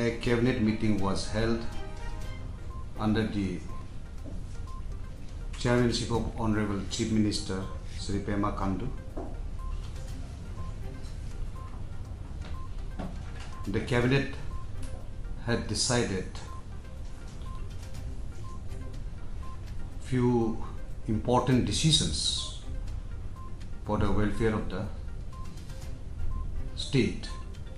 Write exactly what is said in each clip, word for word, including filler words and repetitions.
a cabinet meeting was held under the chairmanship of Honorable Chief Minister Sri Pema Khandu. The cabinet had decided few important decisions for the welfare of the state.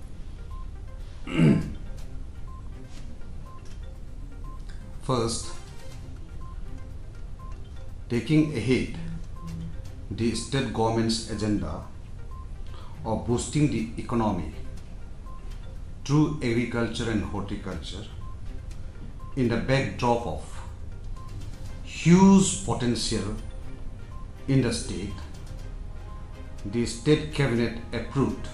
First, taking ahead the state government's agenda of boosting the economy through agriculture and horticulture in the backdrop of huge potential in the state, the state cabinet approved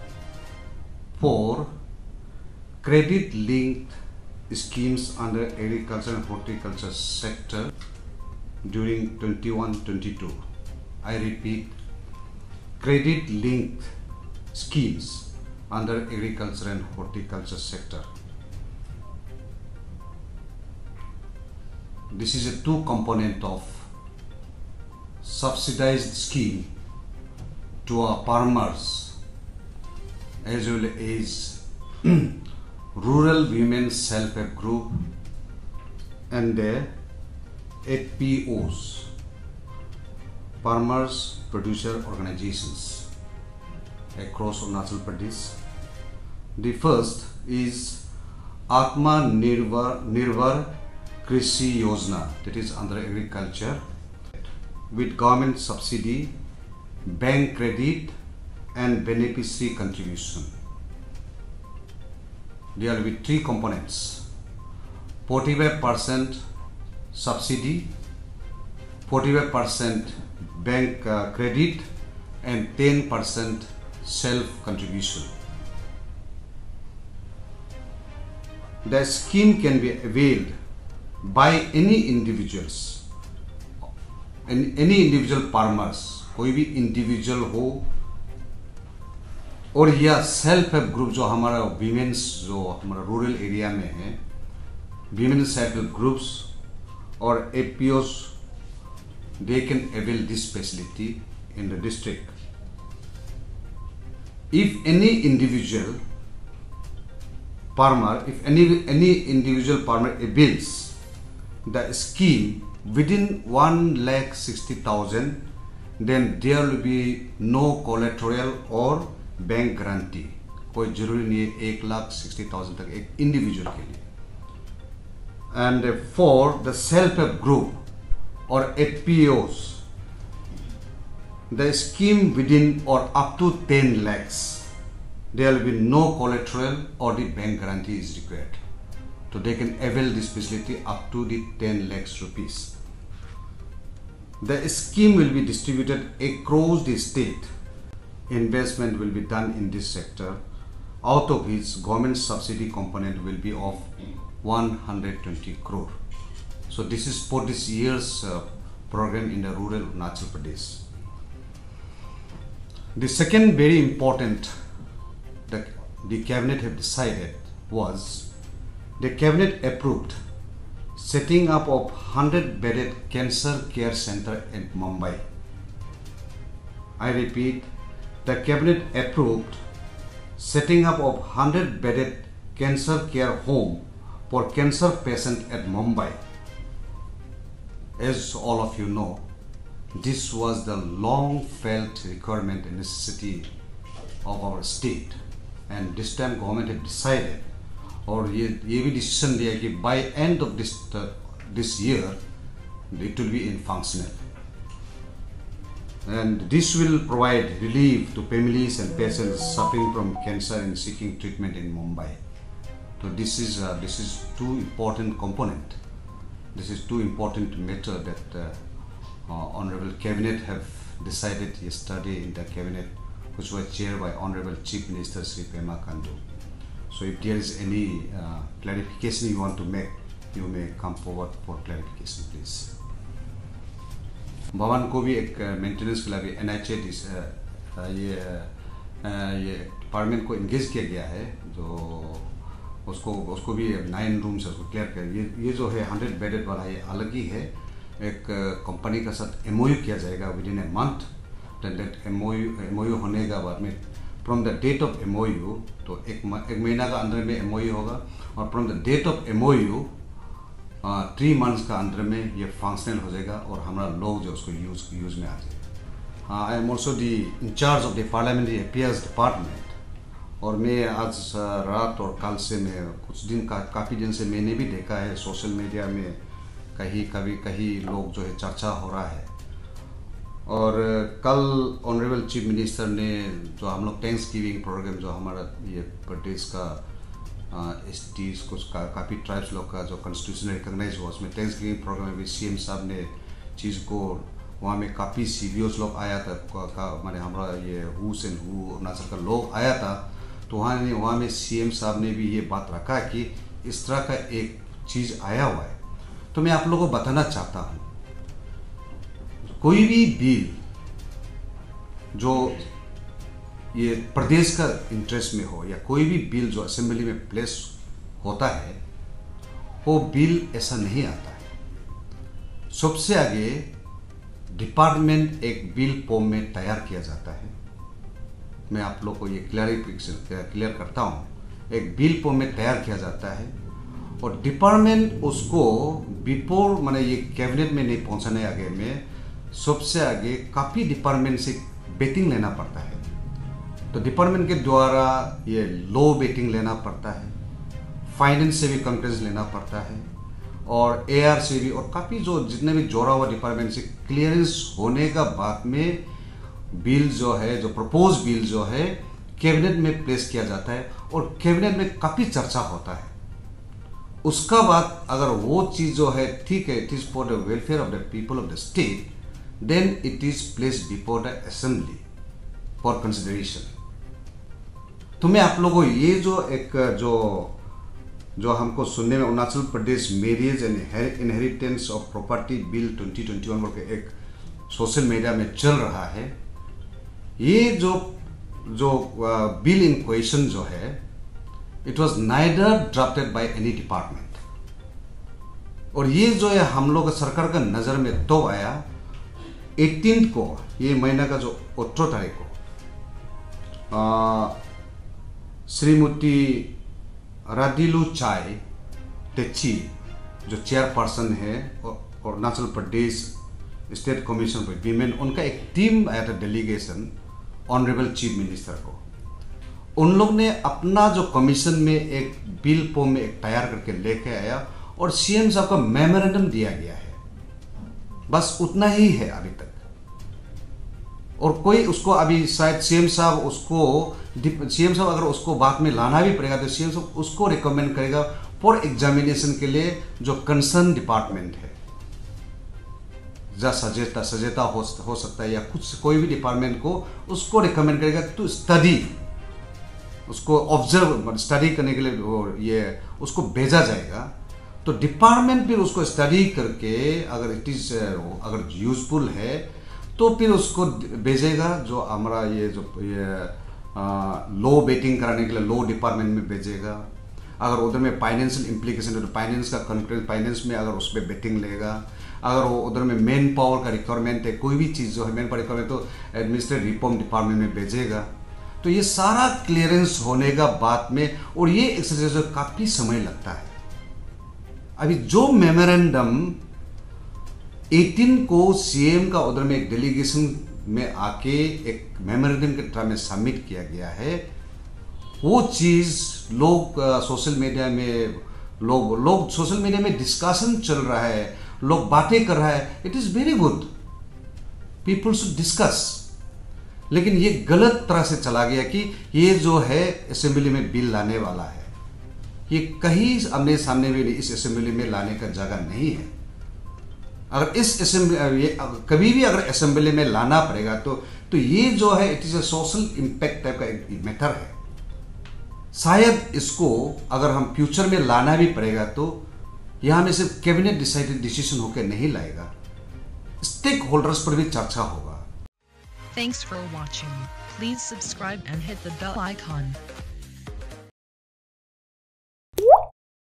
four credit-linked schemes under agriculture and horticulture sector during twenty-one twenty-two. I repeat, credit-linked schemes under agriculture and horticulture sector. This is a two component of subsidized scheme to our farmers as well as rural women self-help group and their F P Os, farmers producer organizations across Arunachal Pradesh. The first is Atma Nirbhar, Nirbhar Krishi Yojana, that is under agriculture, with government subsidy, bank credit and beneficiary contribution. There will be three components: forty-five percent subsidy, forty-five percent bank uh, credit and ten percent self contribution. The scheme can be availed by any individuals, any, any individual farmers, कोई भी individual हो और या self help group जो हमारा women's जो हमारा rural area में है, विमेन सेल्फ हेल्प ग्रुप्स और F P Os, they can avail this facility in the district. If any individual farmer, if any any individual farmer avails the scheme within one lakh sixty thousand, then there will be no collateral or bank guarantee. कोई जरूरी नहीं है एक lakh sixty thousand तक एक individual के लिए. And for the self help group और F P Os, the scheme within or up to ten lakhs, there will be no collateral or the bank guarantee is required. So they can avail this facility up to the ten lakhs rupees. The scheme will be distributed across the state. Investment will be done in this sector, out of which government subsidy component will be of one hundred twenty crore. So this is for this year's uh, program in the rural Arunachal Pradesh. The second very important that the cabinet have decided was the cabinet approved setting up of one hundred bedded cancer care center in Mumbai. I repeat, the cabinet approved setting up of one hundred bedded cancer care home for cancer patient at Mumbai. As all of you know, this was the long felt requirement and necessity of our state, and this time government had decided और ये ये भी decision लिया कि by end of this uh, this year it will be in functional. And this will provide relief to families and patients suffering from cancer and seeking treatment in Mumbai. So this is uh, this is two important component. This is two important matter that uh, uh, Honorable Cabinet have decided yesterday in the Cabinet, which was chaired by Honorable Chief Minister Sri Pema Khandu. So if there is any uh, clarification you want to make, you may come forward for clarification, please. भवन को भी एक maintenance के लिए भी N H A ये ये department को इंगेज किया गया है, जो उसको उसको भी नाइन रूम से उसको क्लियर कर। ये ये जो है हंड्रेड बेडेड वाला ये अलग ही है। एक कंपनी का साथ एमओयू किया जाएगा within a month. Then that MOU MOU होने के बाद में from the date of MOU, तो एक एक महीना का अंदर में एमओयू होगा, और from the date of MOU three months का अंदर में ये फंक्शनल हो जाएगा और हमारा लोग जो उसको यूज यूज में आ जाएगा। I am also the incharge of the parliamentary affairs department, और मैं आज रात और कल से मैं कुछ दिन का काफ़ी दिन से मैंने भी देखा है सोशल मीडिया में कहीं कभी कहीं लोग जो है चर्चा हो रहा है। और कल ऑनरेबल चीफ मिनिस्टर ने जो हम लोग थैंक्स गिविंग प्रोग्राम जो हमारा ये प्रदेश का एस टीज कुछ का काफ़ी ट्राइब्स लोग का जो कॉन्स्टिट्यूशन रिकॉग्नाइज हुआ, उसमें थैंक्स गिविंग प्रोग्राम में भी सीएम साहब ने चीज़ को वहाँ में काफ़ी सीवीओस लोग आया था का माने हमारा ये हूस एंड हु अरुणाचल का लोग आया था, तो वहाँ ने वहाँ में सीएम साहब ने भी ये बात रखा कि इस तरह का एक चीज़ आया हुआ है। तो मैं आप लोगों को बताना चाहता हूँ, कोई भी बिल जो ये प्रदेश का इंटरेस्ट में हो या कोई भी बिल जो असेंबली में प्लेस होता है, वो बिल ऐसा नहीं आता है। सबसे आगे डिपार्टमेंट एक बिल फॉर्म में तैयार किया जाता है। मैं आप लोग को ये क्लियरिफिकेशन क्लियर करता हूँ, एक बिल फॉर्म में तैयार किया जाता है और डिपार्टमेंट उसको बिफोर माने ये कैबिनेट में नहीं पहुँचाने आगे में सबसे आगे काफ़ी डिपार्टमेंट से बेटिंग लेना पड़ता है। तो डिपार्टमेंट के द्वारा ये लो बेटिंग लेना पड़ता है, फाइनेंस से भी कंक्रेंस लेना पड़ता है, और एआर से भी, और काफ़ी जो जितने भी जोड़ा हुआ डिपार्टमेंट से क्लियरेंस होने का बाद में बिल जो है, जो प्रपोज बिल जो है कैबिनेट में प्लेस किया जाता है और कैबिनेट में काफ़ी चर्चा होता है। उसका बाद अगर वो चीज़ जो है ठीक है, it is for the welfare of the people of the state, then it is place before the assembly for consideration. तो मैं आप लोगों को ये जो एक जो जो हमको सुनने में Arunachal Pradesh marriage and inheritance of property bill twenty twenty one के एक सोशल मीडिया में चल रहा है, ये जो जो बिल इन क्वेश्चन जो है, it was neither drafted by any department, और ये जो है हम लोग सरकार का नज़र में तो आया अठारह को, ये महीना का जो अठारह तारीख को आ, श्रीमती राधिलु चाय टेची जो चेयरपर्सन है Arunachal Pradesh state commission for women, उनका एक टीम आया था डेलीगेशन ऑनरेबल चीफ मिनिस्टर को। उन लोग ने अपना जो कमीशन में एक बिल फॉर्म में एक तैयार करके लेके आया और सीएम साहब का मेमोरेंडम दिया गया है। बस उतना ही है अभी तक, और कोई उसको अभी शायद सीएम साहब उसको सीएम साहब अगर उसको बाद में लाना भी पड़ेगा तो सीएम साहब उसको रिकमेंड करेगा फॉर एग्जामिनेशन के लिए जो कंसर्न डिपार्टमेंट है, जा सजेता सजेता हो, हो सकता है या कुछ कोई भी डिपार्टमेंट को उसको रिकमेंड करेगा टू स्टडी, उसको ऑब्जर्व स्टडी करने के लिए ये उसको भेजा जाएगा। तो डिपार्टमेंट फिर उसको स्टडी करके अगर इट इज अगर यूजफुल है तो फिर उसको भेजेगा जो हमारा ये जो ये लो बेटिंग कराने के लिए लो डिपार्टमेंट में भेजेगा। अगर उधर में फाइनेंशियल इम्प्लीकेशन है तो फाइनेंस का कंक्रेंस फाइनेंस में अगर उस पर बेटिंग लेगा। अगर वो उधर में मैन पावर का रिक्वायरमेंट है, कोई भी चीज़ जो है मैन पावर रिक्वायरमेंट, तो एडमिनिस्ट्रेटिव रिफॉर्म डिपार्टमेंट में भेजेगा। तो ये सारा क्लियरेंस होने का बाद में, और ये एक्सरसाइज काफ़ी समय लगता है। अभी जो मेमोरेंडम अठारह को सीएम का उधर में एक डेलीगेशन में आके एक मेमोरेंडम के तरह में सबमिट किया गया है, वो चीज़ लोग सोशल मीडिया में लोग लोग सोशल मीडिया में डिस्कशन चल रहा है, लोग बातें कर रहा है। It is very good, people should discuss, लेकिन ये गलत तरह से चला गया कि ये जो है असेंबली में बिल लाने वाला है। ये कहीं आमने सामने भी इस असेंबली में लाने का जगह नहीं है। अगर इस असेंबली ये कभी भी अगर असेंबली में लाना पड़ेगा तो तो ये जो है it is a social impact type का एक मैटर है। शायद इसको अगर हम फ्यूचर में लाना भी पड़ेगा तो यहाँ में सिर्फ कैबिनेट डिसाइडेड डिसीजन होकर नहीं लाएगा, स्टेक होल्डर्स पर भी चर्चा होगा। Thanks for watching. Please subscribe and hit the bell icon.